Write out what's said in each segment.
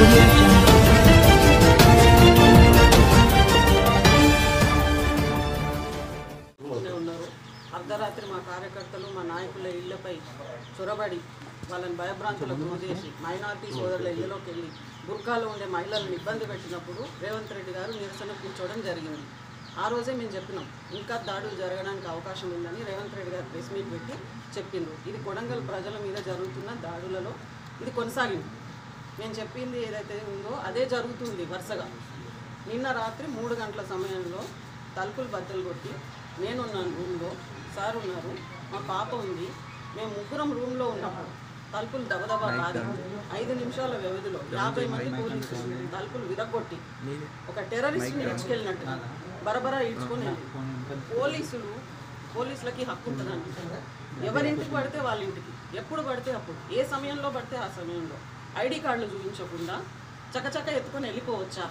అర్ధరాత్రి మా కార్యకర్తలు మా నాయకుల ఇళ్లపై చొరబడి వాళ్ళని భయభ్రాంతులకు గురిచేసి మైనార్టీ సోదరుల ఇళ్లలోకి వెళ్ళి బుర్కాలో ఉండే మహిళలను ఇబ్బంది పెట్టినప్పుడు రేవంత్ రెడ్డి గారు నిరసన కూర్చోవడం జరిగింది. ఆ రోజే మేము చెప్పినాం ఇంకా దాడులు జరగడానికి అవకాశం ఉందని రేవంత్ రెడ్డి గారు ప్రెస్ మీట్ పెట్టి చెప్పిండ్రు. ఇది కొడంగల్ ప్రజల మీద జరుగుతున్న దాడులలో ఇది కొనసాగింది. మేము చెప్పింది ఏదైతే ఉందో అదే జరుగుతుంది వరుసగా. నిన్న రాత్రి 3 గంటల సమయంలో తలుపులు బద్దలు కొట్టి నేనున్నాను రూమ్లో, సార్ ఉన్నారు, మా పాప ఉంది, మేము ముగ్గురం రూమ్లో ఉన్నప్పుడు తలుపులు దబదబా రాదు 5 నిమిషాల వ్యవధిలో 50 మంది పోలీసులు తలుపులు విరగొట్టి ఒక టెర్రరిస్ట్ని ఈడ్చుకెళ్ళినట్టు బరబరా ఈడ్చుకొని పోలీసులకి హక్కు ఉంటుందండి. ఎవరింటికి పడితే వాళ్ళ ఇంటికి ఎప్పుడు పడితే అప్పుడు ఏ సమయంలో పడితే ఆ సమయంలో ఐడి కార్డులు చూపించకుండా చకచక ఎత్తుకొని వెళ్ళిపోవచ్చా?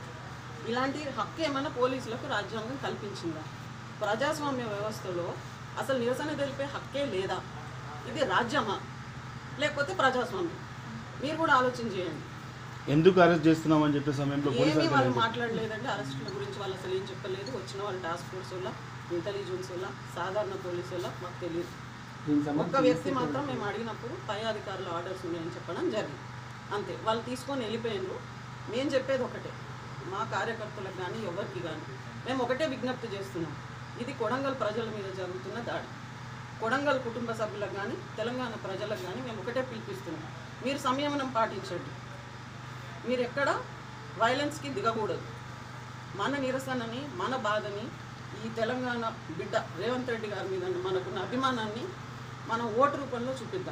ఇలాంటి హక్కు ఏమైనా పోలీసులకు రాజ్యాంగం కల్పించిందా? ప్రజాస్వామ్య వ్యవస్థలో అసలు నిరసన తెలిపే హక్కే లేదా? ఇది రాజ్యమా లేకపోతే ప్రజాస్వామ్యం? మీరు కూడా ఆలోచన చేయండి. ఎందుకు అరెస్ట్ చేస్తున్నామని చెప్పే సమయంలో ఏమీ వాళ్ళు మాట్లాడలేదండి. అరెస్టుల గురించి వాళ్ళు అసలు ఏం చెప్పలేదు. వచ్చిన వాళ్ళు టాస్క్ ఫోర్స్ వల్ల, ఇంటెలిజెన్స్ వల్ల, సాధారణ పోలీసు వల్ల మాకు తెలియదు. ఒక్క వ్యక్తి మాత్రం మేము అడిగినప్పుడు పై అధికారుల ఆర్డర్స్ ఉన్నాయని చెప్పడం జరిగింది. అంతే, వాళ్ళు తీసుకొని వెళ్ళిపోయినారు. మేము చెప్పేది ఒకటే, మా కార్యకర్తలకు కానీ ఎవరికి కానీ మేము ఒకటే విజ్ఞప్తి చేస్తున్నాం. ఇది కొడంగల్ ప్రజల మీద జరుగుతున్న దాడి. కొడంగల్ కుటుంబ సభ్యులకు కానీ తెలంగాణ ప్రజలకు కానీ మేము ఒకటే పిలిపిస్తున్నాం. మీరు సంయమనం పాటించండి. మీరు ఎక్కడ వైలెన్స్కి దిగకూడదు. మన నిరసనని, మన బాధని ఈ తెలంగాణ బిడ్డ రేవంత్ రెడ్డి గారి మీద మనకున్న అభిమానాన్ని మనం ఓటు రూపంలో చూపిద్దాం.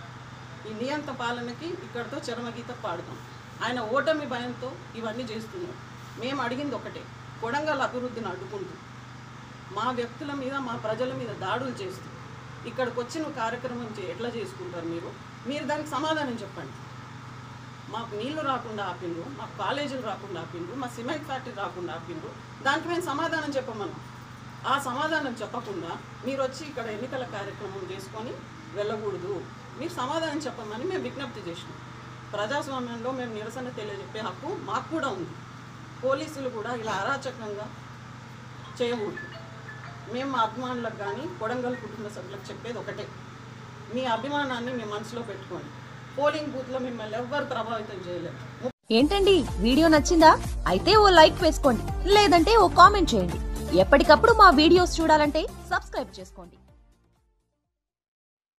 ఈ నియంత పాలనకి ఇక్కడితో చరమగీత పాడుతాం. ఆయన ఓటమి భయంతో ఇవన్నీ చేస్తున్నారు. మేము అడిగింది ఒకటే, కొడంగల్ అభివృద్ధిని అడ్డుకుంటూ మా వ్యక్తుల మీద, మా ప్రజల మీద దాడులు చేస్తూ ఇక్కడికి వచ్చిన కార్యక్రమం ఎట్లా చేసుకుంటారు మీరు దానికి సమాధానం చెప్పండి. మాకు నీళ్లు రాకుండా ఆపిండ్రు, మాకు కాలేజీలు రాకుండా ఆపిండ్రు, మా సిమెంట్ ఫ్యాక్టరీ రాకుండా ఆపిండ్రు. దానికి మేము సమాధానం చెప్పమన్నాం. ఆ సమాధానం చెప్పకుండా మీరు వచ్చి ఇక్కడ ఎన్నికల కార్యక్రమం చేసుకొని వెళ్ళకూడదు. మీరు సమాధానం చెప్పమని మేము విజ్ఞప్తి చేసినాం. ప్రజాస్వామ్యంలో మేము నిరసన తెలియజెప్పే హక్కు మాకు కూడా ఉంది. పోలీసులు కూడా ఇలా అరాచకంగా చేయకూడదు. మేము మా అభిమానులకు కానీ కొడంగల్ కుటుంబ సభ్యులకు చెప్పేది ఒకటే, మీ అభిమానాన్ని మీ మనసులో పెట్టుకోండి. పోలింగ్ బూత్లో మిమ్మల్ని ఎవ్వరు ప్రభావితం చేయలేరు. ఏంటండి, వీడియో నచ్చిందా? అయితే ఓ లైక్ వేసుకోండి, లేదంటే ఓ కామెంట్ చేయండి. ఎప్పటికప్పుడు మా వీడియోస్ చూడాలంటే సబ్స్క్రైబ్ చేసుకోండి.